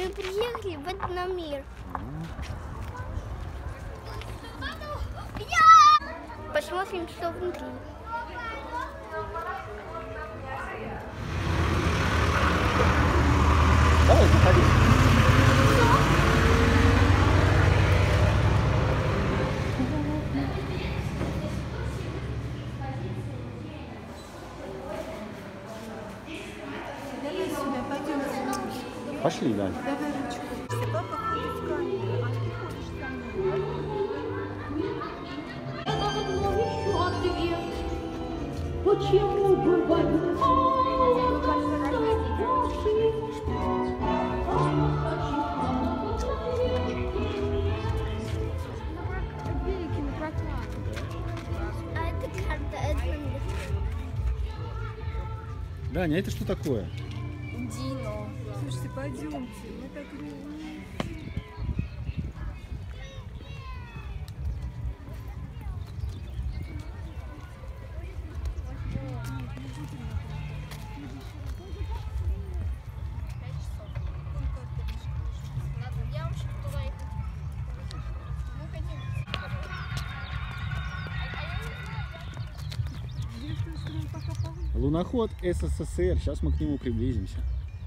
мы приехали в этот мир. Посмотрим, что внутри. Давай, заходи. Давай сюда, пойдем. Пошли, Дань. Давай ручку. Папа ходит в камеру, а ты ходишь со мной. Почему бывает? А это карта, это... Даня, это что такое? Дино. Слушайте, пойдемте. Мы так Луноход СССР. Сейчас мы к нему приблизимся.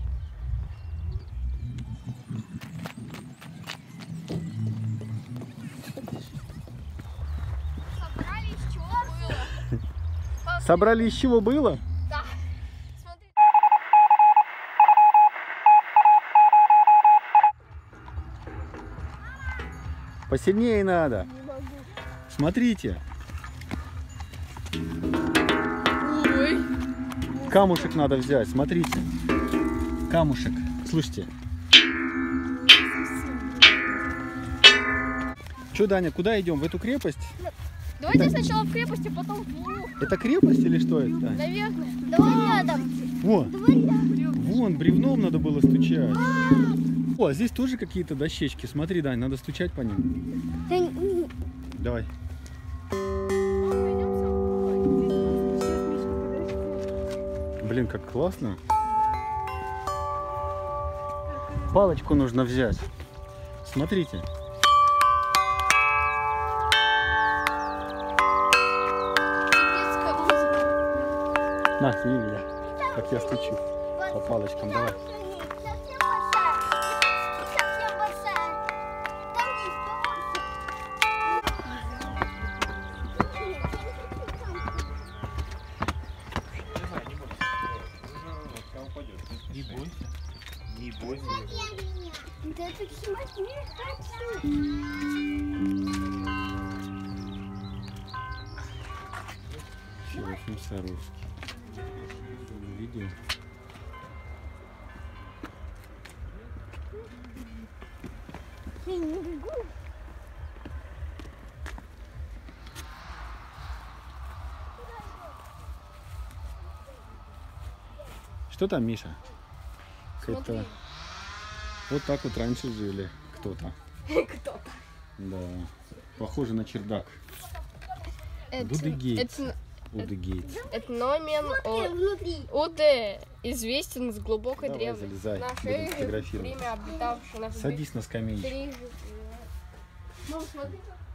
Собрали из чего было? Собрали из чего было? Да. Смотри. Посильнее надо. Смотрите. Камушек надо взять, смотрите. Камушек. Слушайте. Че, Даня, куда идем? В эту крепость? Давайте сначала в крепости, потом в... Это крепость или что это? Дань? Наверное. Давай рядом. Вон. Вон, бревном надо было стучать. О, здесь тоже какие-то дощечки. Смотри, Дань, надо стучать по ним. Давай. Блин, как классно. Палочку нужно взять. Смотрите. На, сними меня, как я стучу по палочкам. Давай. Совсем большая. Там есть Не бойся. Не бойся. Да ты смотри, хочу. Серафим Саровский. Видео. Я не бегу. Что там, Миша? Это вот так вот раньше жили кто-то. Кто-то. Да. Похоже на чердак. Будыгейт. Удыгейт. Этномен внутри. Уде известен с глубокой Давай, древности. залезай, будем Нашей фотографировать. время обитавший на Садись на скамейку. Ну, смотри.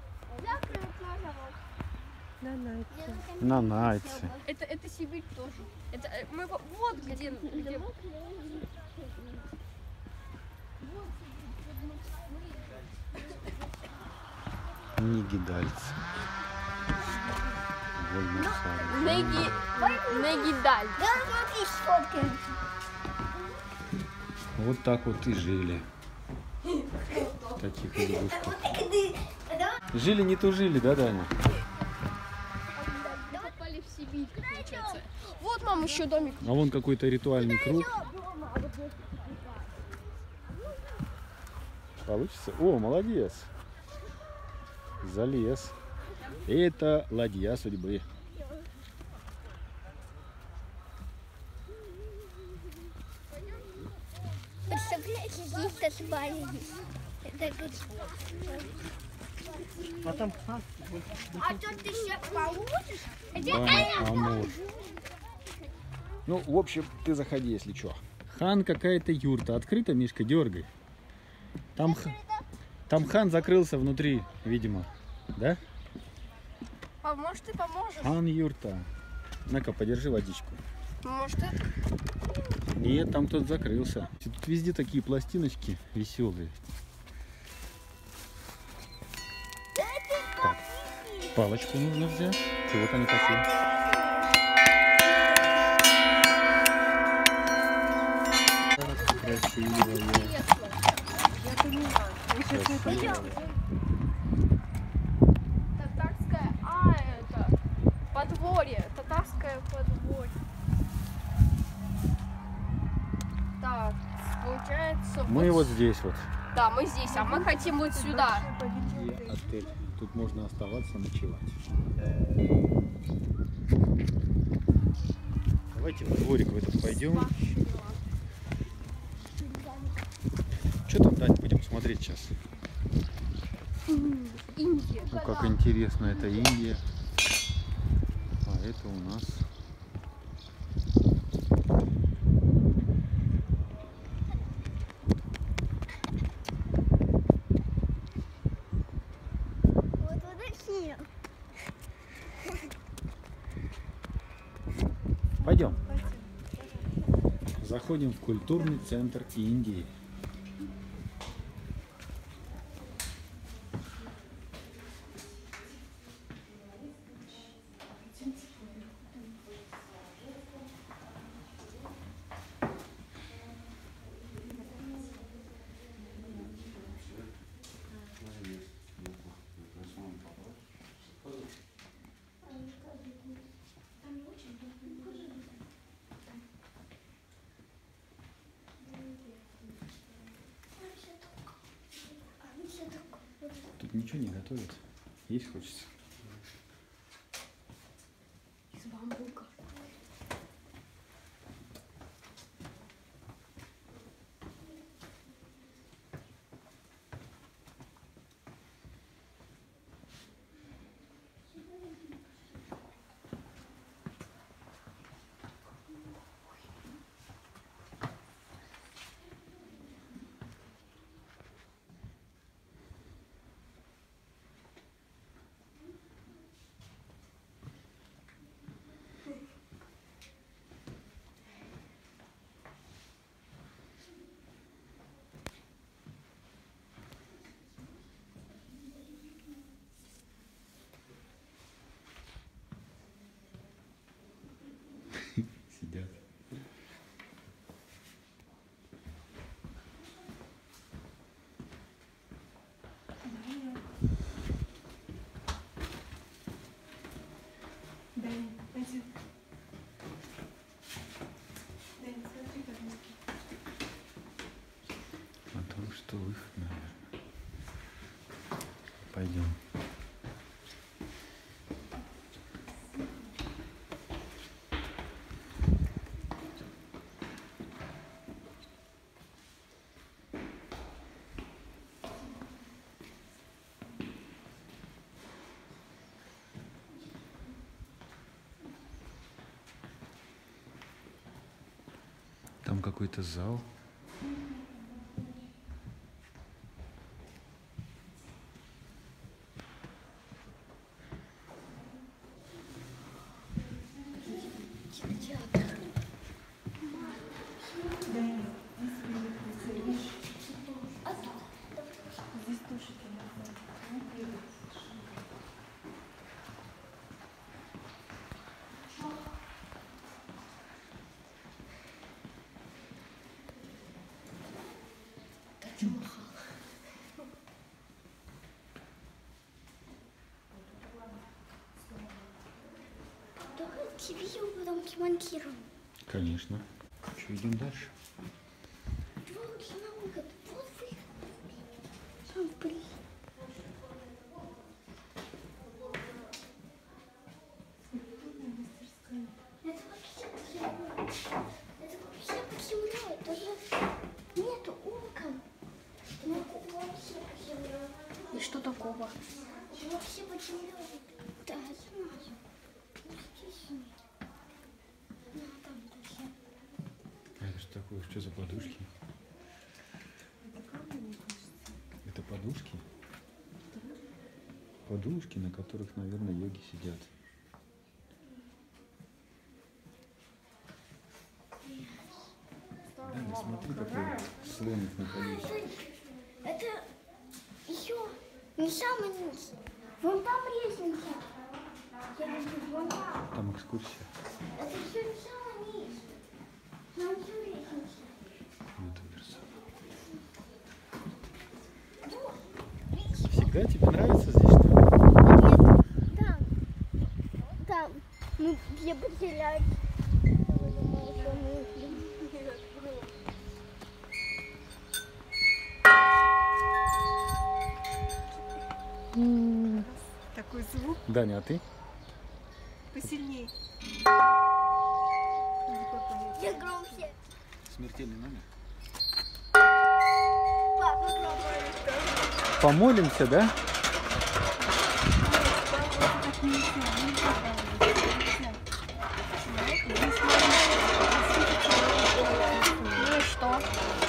На Найте. Это Сибирь тоже. Это мы вот где. Нигидальцы. Негидаль. Да, смотри, сфоткаем. Вот так вот и жили. В таких избушках. Жили не тужили, да, Даня? Попали в Сибирь, получается. Вот, мам, еще домик. А вон какой-то ритуальный круг. Получится? О, молодец. Залез. Это ладья судьбы. Представляете, здесь-то свалились. А там А что ты еще получишь? Да, Амур. Ну, в общем, ты заходи, если что. Хан, какая-то юрта. Открыта, Мишка, дергай. Там хан закрылся внутри, видимо. Да? Может, ты поможешь? Хан юрта. На-ка, подержи водичку. Может, ты? Нет, там кто-то закрылся. Тут везде такие пластиночки веселые. Так, палочку нужно взять. И вот они такие. Красивые. Я поняла. Мы сейчас не Красивые. Татарское, это подворье. Татарское подворье. Так, получается... Мы вот здесь вот. Да, мы здесь, а мы хотим вот сюда. Отель. Тут можно оставаться, ночевать. Давайте в дворик в этот пойдем. Что там, Дань, будем смотреть сейчас? Индия. Ну, как интересно, это Индия. А это у нас... Пойдем. Заходим в культурный центр Индии. Тут ничего не готовят. Есть хочется. Из бамбука. Сидят. Дань, пойдем. Дань, смотри, как мы. Потому что выход, наверное. Пойдем. Там какой-то зал. Дань, здесь тоже телефон. Тебе потом демонтируем. Конечно. Что, идем дальше? Вот на выход. Вот выход. Там блин. Это вообще под землей. Даже нету окон. Это вообще под землей. И что такого? Это вообще под землей. Да, я знаю. Здесь нет. Ну, там тоже. А это что такое? Что за подушки? Это камни, мне кажется. подушки. Подушки, на которых, наверное, йоги сидят. Да, смотри, какой слоник на колесе. Это еще не самый низ. Вон там лестница. Я говорю, вон там. Там экскурсия. Это еще не самый низ. Там еще лестница. Всегда тебе нравится здесь, что ли? Там. Там. Ну, где потерять. Такой звук Даня, а ты? посильней. Я громче. Смертельный номер. Папа, попробуй. Помолимся, да? Ну и что?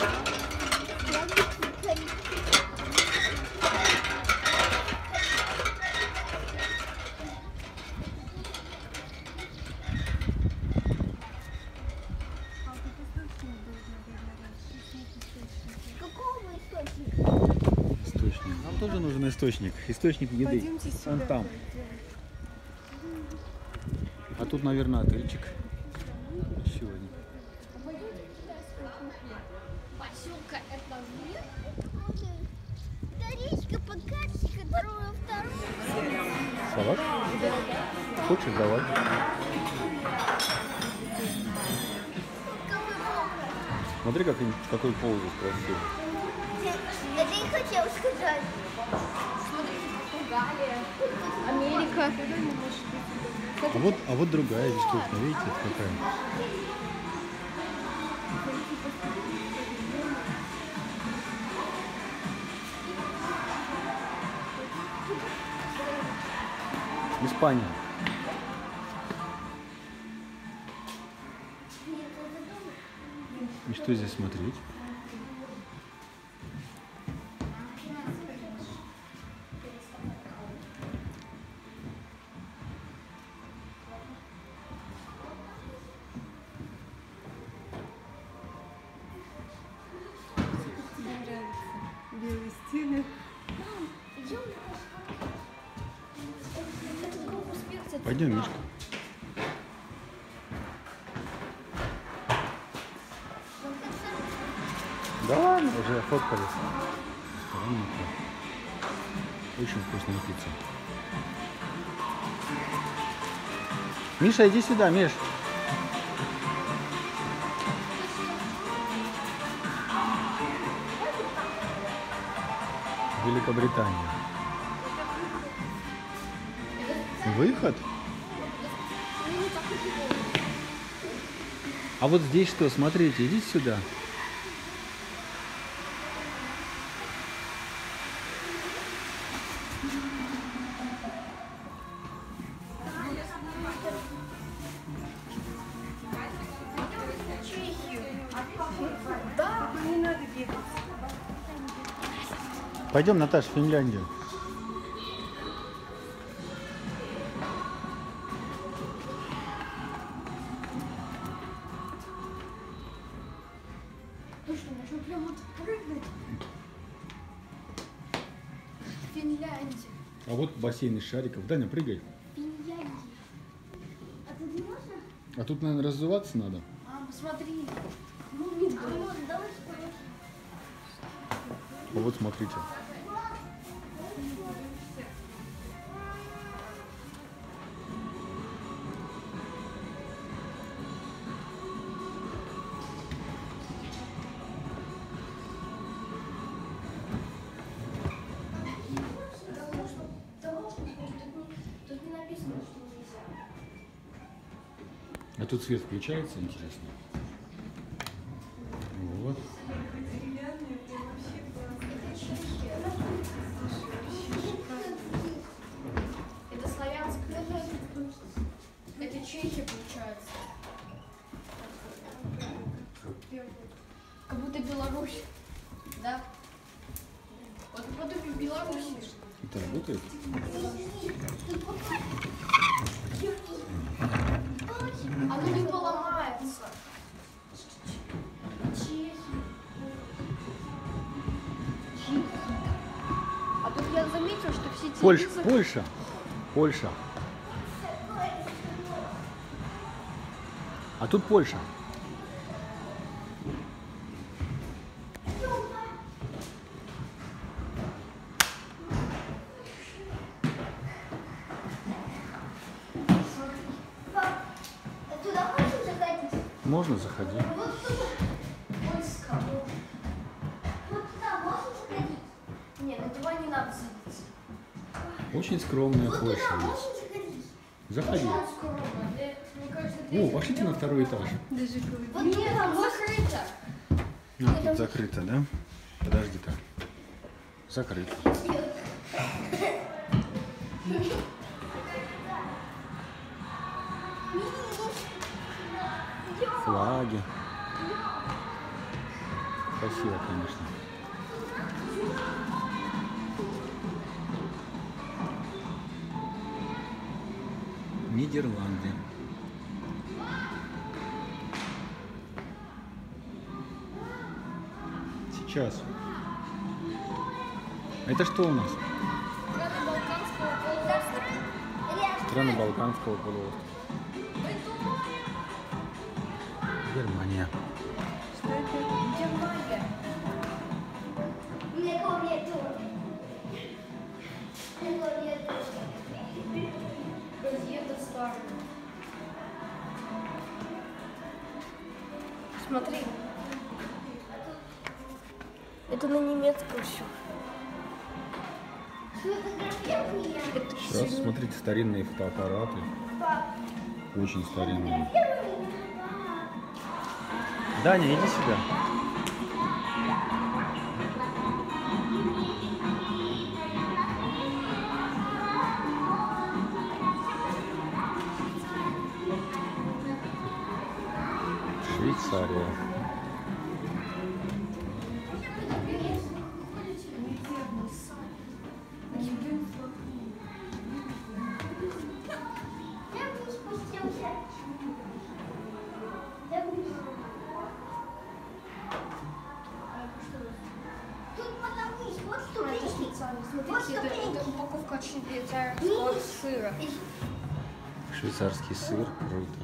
Какого источника? Источник. Нам тоже нужен источник. Источник еды. Пойдемте сюда. Он там. А тут, наверное, отельчик. Еще один. Поселка это мир? Это речка Покатчика, вторую. Салат? Хочешь, давай. Смотри, какой пол здесь красивый. Это и хотел сказать. Смотрите, Португалия, Америка. А вот другая здесь кухня, видите, это какая? Испания. И что здесь смотреть? Белые стены. Пойдем, Мишка. Да ладно, уже фоткались. Очень вкусная пицца. Миша, иди сюда, Миш. Великобритания. Выход? А вот здесь что? Смотрите, идите сюда. Да, не надо бегать. Пойдем, Наташа, в Финляндию. Ну что, можно прям вот прыгнуть? Финляндия. А вот бассейн из шариков. Даня, прыгай. Финляндия. А тут не можно? А тут, наверное, раззуваться надо. А, посмотри. Ну, не можно. Давай скорее. А вот смотрите. Тут не написано, что нельзя. А тут свет включается, интересно. Вот. Это славянская. Это Чехия, получается. Как будто Беларусь. Да? Вот в Беларуси. Это работает? Оно не поломается. А тут я заметил, что все телевизоры... Польша. А тут Польша. Туда можно заходить? Можно заходить. Вот туда. Польска. Вот туда можно заходить? Нет, на диван не надо садиться. Очень скромная Вот Польша туда есть. можно заходить? Заходи. Скоро. Мне кажется, О, пошлите на второй этаж. Вот Нет, туда там можно. закрыто. Тут закрыто, да? Подожди-ка. Закрыто. Флаги. Красиво, конечно. Нидерланды. Сейчас. Это что у нас? Страны Балканского полуострова. Германия. Что это? Германия. Никого нету. Никого нету. Газета старая. Смотри. Это на немецком все. Сфотографируй меня. Сейчас смотрите старинные фотоаппараты. Очень старинные. Сфотографируй меня. Даня, иди сюда. Швейцария. Я вниз спустился. Я вниз. Тут надо вниз. Вот ступеньки. Вот Смотрите, это ступеньки. упаковка от швейцарского сыра. Швейцарский сыр. Круто.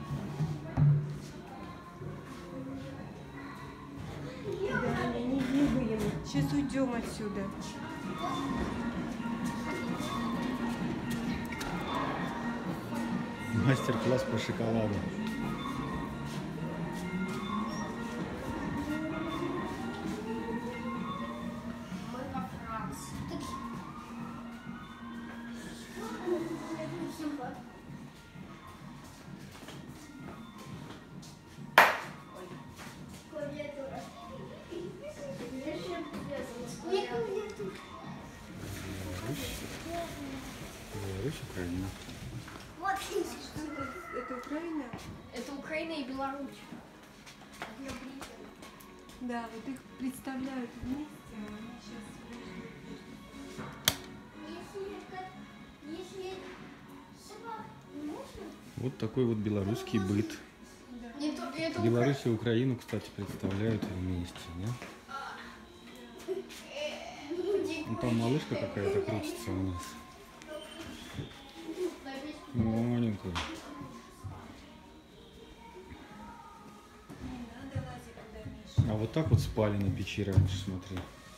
Да, не двигаем. Сейчас уйдем отсюда. Мастер-класс по шоколаду. Мы во Франции. Клавиатура. Не клавиатура. Беларусь, Украина. Вот Это Украина? Это Украина и Беларусь. Да, вот их представляют вместе. А они сейчас... если собак не можно? Вот такой вот белорусский быт. Это Беларусь и Украину, кстати, представляют вместе, да? Ну, там малышка какая-то крутится у нас. Маленькая. А вот так вот спали на печи раньше, смотри.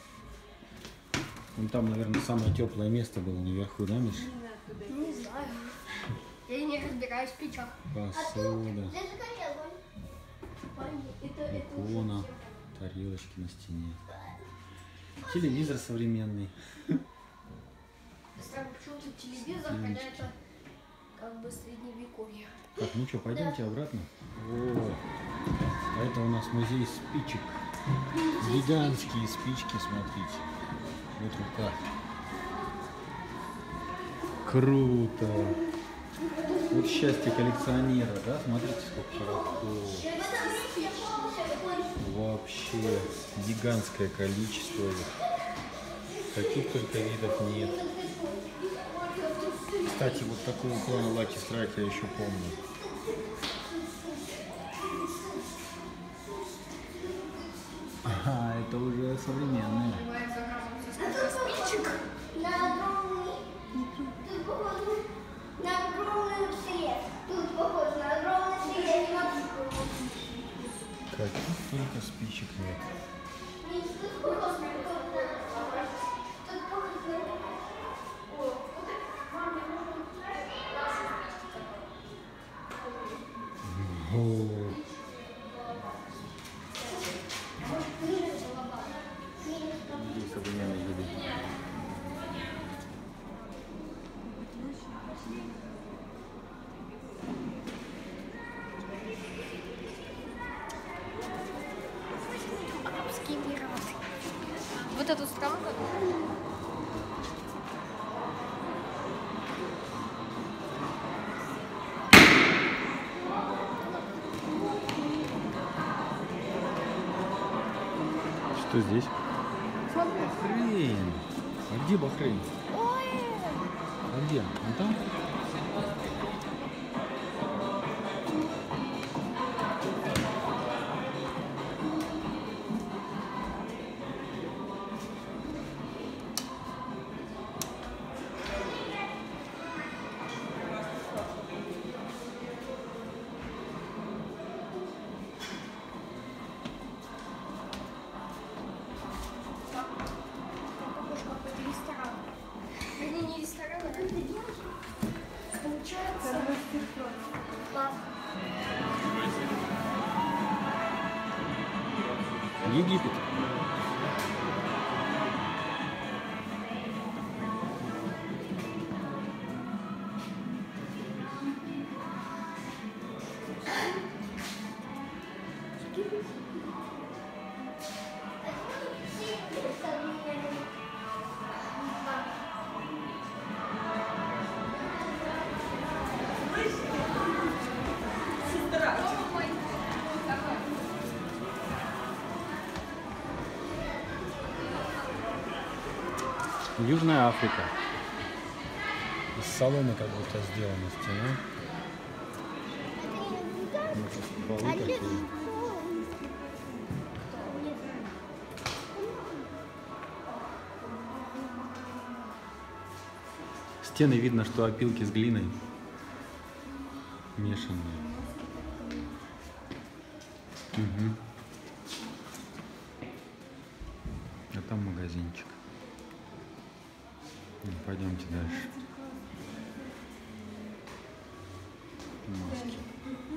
Ну, там, наверное, самое теплое место было наверху, да, Миш? Не знаю. Я не разбираюсь в печах. Посуда, Здесь загорел он. икона, тарелочки на стене. Телевизор современный. Странно, почему-то телевизор, когда это как бы средневековье. Так, ну что, пойдемте обратно. О, а это у нас музей спичек. Гигантские спички, смотрите. Вот рука. Круто. Вот счастье коллекционера, да? Смотрите, сколько широко. Вообще гигантское количество их. Таких только видов нет. Кстати, вот такого клона Lucky Strike я еще помню. Ага, это уже современные. На огромный. Тут похоже на огромный срез. Тут похоже на огромный срез. Каких только спичек нет. Тут похоже на... Тут похоже на... О, здесь современные виды. Арабские Эмираты. Вот эту страну. Что здесь? Бахрейн. А где Бахрейн? А где? Вон там? Похоже, какой-то ресторан. Вернее, не ресторан, а получается... Египет. Южная Африка. Из соломы как будто сделана стена. Полы такие. Стены видно, что опилки с глиной мешанные. Угу. А там магазинчик. Ну, пойдемте дальше. Маски.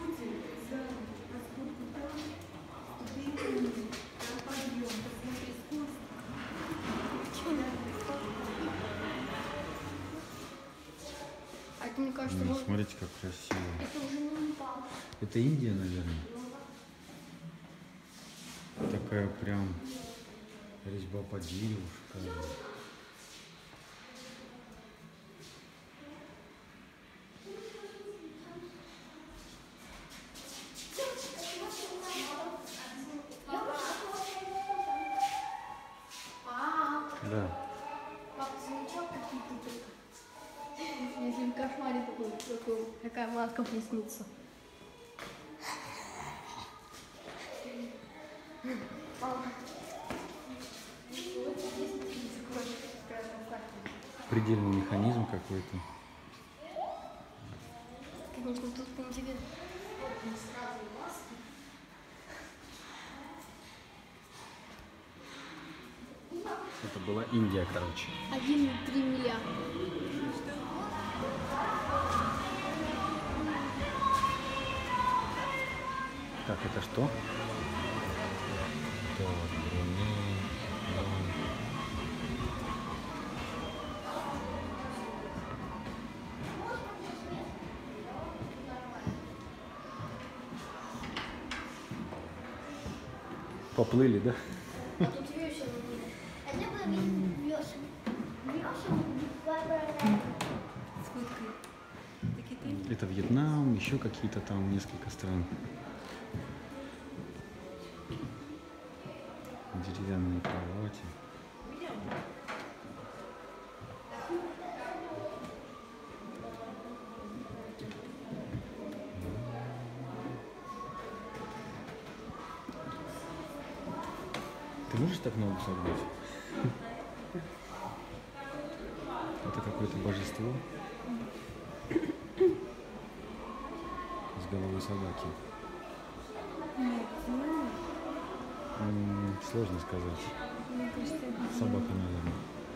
А это, мне кажется, Ну, может... смотрите, как красиво. Это уже не Непал. Это Индия, наверное. Такая прям резьба по дереву шикарная. Да. Папа замечал какие-то только? Если в кошмаре такая маска приснится. Предельный механизм какой-то. Конечно, тут поинтереснее. Это была Индия, короче. 1,3 миллиарда. Так, это что? Так, Бруней, Иран. Поплыли, да? А тут весел. Это было весен. Весен поправляем. Это Вьетнам, еще какие-то там несколько стран. Деревянные кровати. Ты можешь так ногу согнуть? Это какое-то божество с головой собаки. Сложно сказать. Собака, наверное.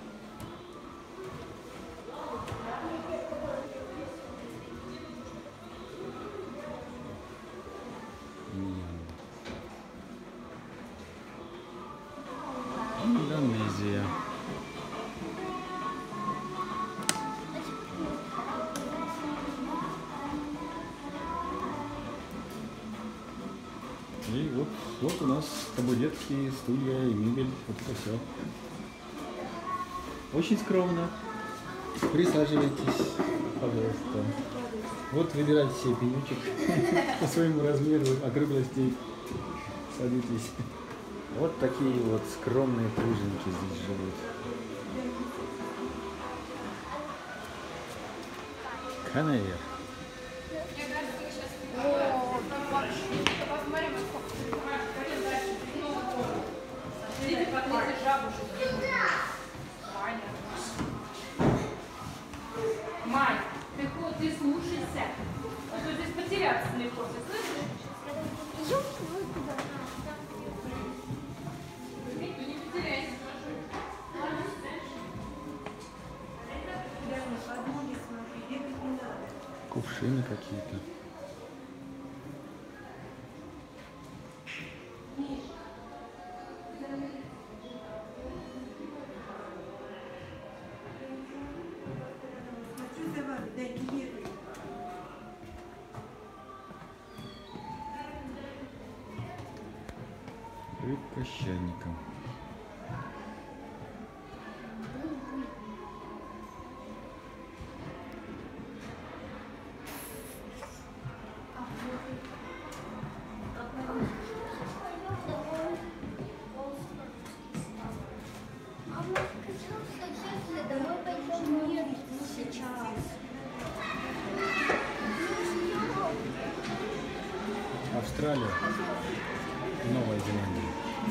Индонезия. И вот у нас табуретки, стулья и мебель. Вот это все. Очень скромно. Присаживайтесь, пожалуйста. Вот выбирайте себе пенечек по своему размеру, округлости. Садитесь. Вот такие вот скромные труженики здесь живут. Канаир. Май, ты слушайся, а то здесь потеряться легко, ты слышишь? Не потеряйся, Кувшины какие-то. Рыбка с чайником. Домой пойдем нет сейчас. Австралия, Новая Зеландия.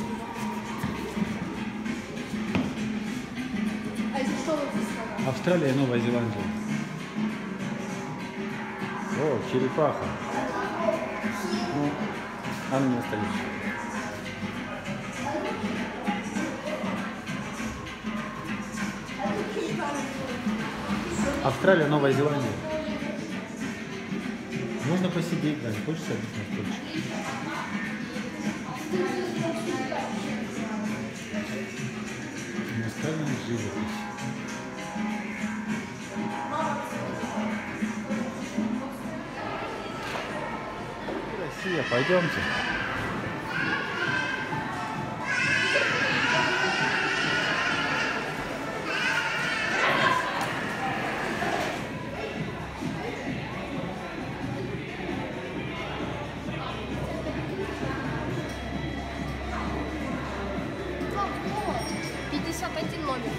А это что вы здесь сказали? Австралия, Новая Зеландия. О, черепаха. Ну, она не остается. Австралия, Новая Зеландия. Можно посидеть, даже хочешь садиться на стульчик? Наскальная живопись. Россия, пойдемте. Вот, 51 номер.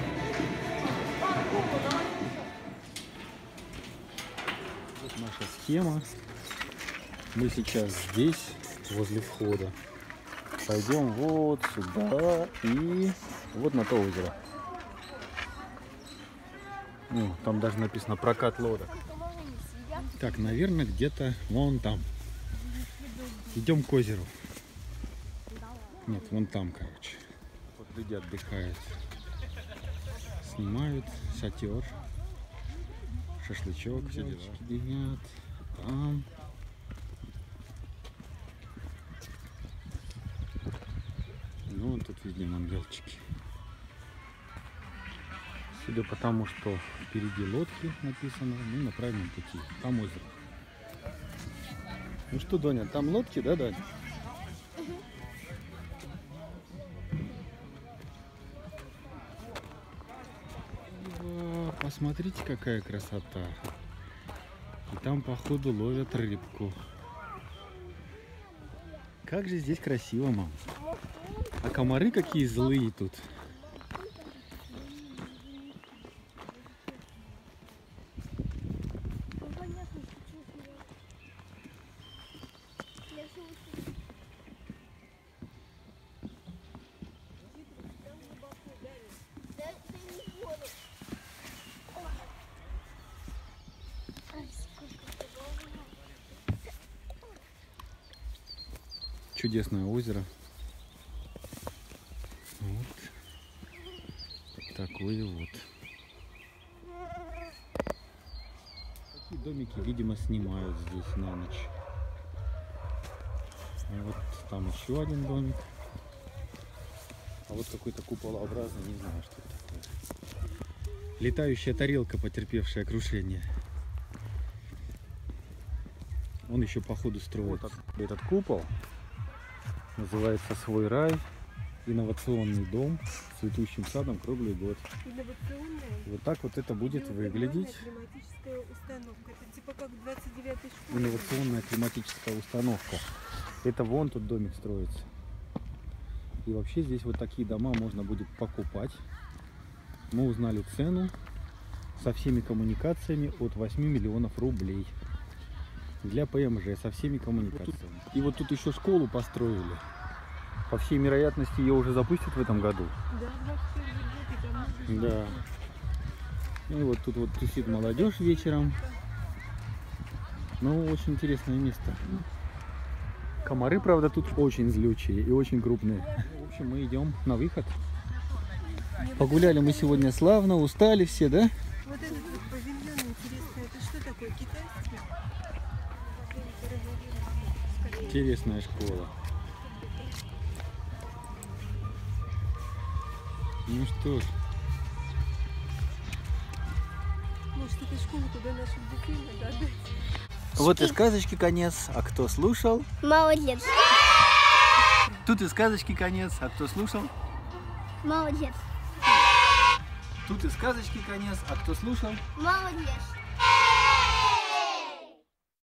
Вот наша схема. Мы сейчас здесь, возле входа. Пойдем вот сюда и вот на то озеро. Ну, там даже написано прокат лодок. Так, наверное, где-то вон там. Идем к озеру. Нет, вон там, короче. Вот люди отдыхают. Снимают шатер. Шашлычок, все дела. Едят. Там. Ну, тут видим ангелчики. Судя по тому, что впереди лодки написано, мы на правильном пути. Там озеро. Ну что, Доня, там лодки, да, Дань? О, посмотрите, какая красота. И там, походу, ловят рыбку. Как же здесь красиво, мам. А комары какие злые тут. чудесное озеро. Вот. Такое вот. Такие домики, видимо, снимают здесь на ночь. Вот там еще один домик. А вот какой-то куполообразный, не знаю, что это такое. Летающая тарелка, потерпевшая крушение. Он еще по ходу строит. Вот этот купол называется «Свой рай». Инновационный дом с цветущим садом круглый год. Инновационная. Вот так вот это будет выглядеть. Климатическая установка. Это типа как 29-й школе. Инновационная климатическая установка. Это вон тут домик строится. И вообще здесь вот такие дома можно будет покупать. Мы узнали цену со всеми коммуникациями от 8 миллионов рублей. Для ПМЖ со всеми коммуникациями. И вот тут еще школу построили. По всей вероятности ее уже запустят в этом году. Да, 21 год, и там много Да. И вот тут вот тусит молодежь вечером. Ну, очень интересное место. Комары, правда, тут очень злючие и очень крупные. В общем, мы идем на выход. Погуляли мы сегодня славно, устали все, да? Вот этот вот павильон интересный. Это что такое? Китайский? Интересная школа. Ну что ж, Может, этой школу туда наших детей надо отдать? вот и сказочки конец. А кто слушал? Молодец. Тут и сказочки конец. А кто слушал? Молодец. Тут и сказочки конец. А кто слушал? Молодец.